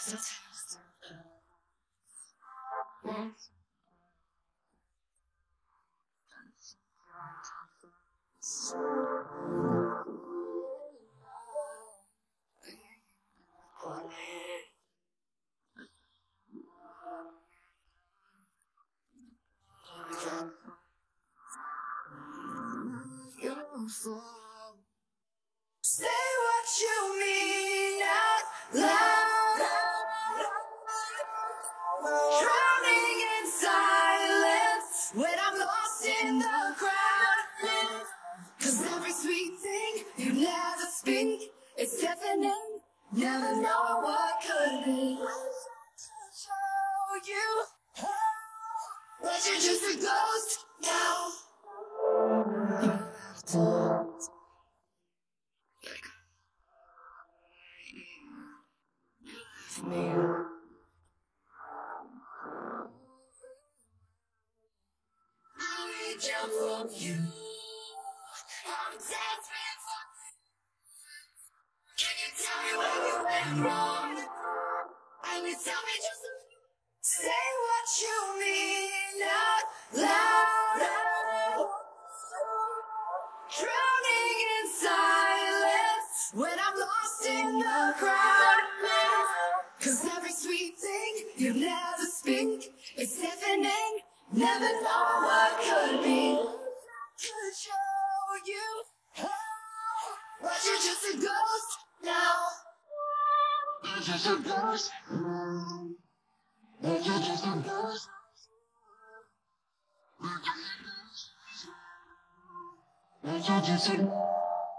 Say what you mean out loud. Drowning in silence when I'm lost in the crowd. 'Cause every sweet thing you never speak is deafening, never knowing what could be. Show you, but you're just a ghost now. I reach out for you. I'm desperate for you. Can you tell me where you went wrong? I mean, tell me just a few. Say what you mean out loud. Drowning in silence when I'm lost in the crowd. 'Cause every sweet thing you never speak is deafening, never know what could be. Could show you, but you're just a ghost now. You're just a ghost. You're just a ghost. You're just a ghost.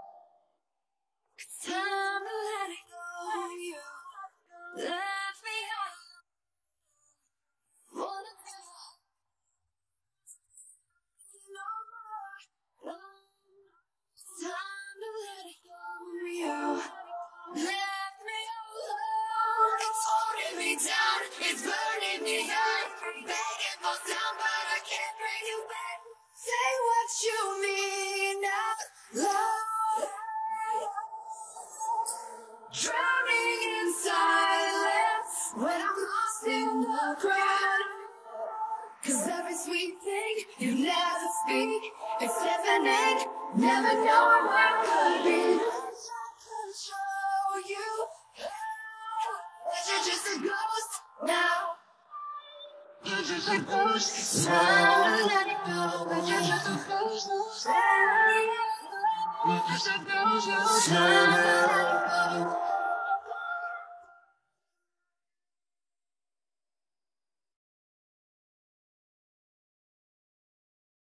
It's time to let it go. You left me alone. Wanna feel no more. It's time to let it go. You left me alone. It's holding me down. It's burning me out. Begging for sound, but I can't bring you back. Say what you mean out loud. Drowning in silence when I'm lost in the crowd. 'Cause every sweet thing you never speak is deafening, never knowing what could be. Could show you, but you're just a ghost now. You're just a ghost. Now let it go, but you're just a ghost. You're just a ghost.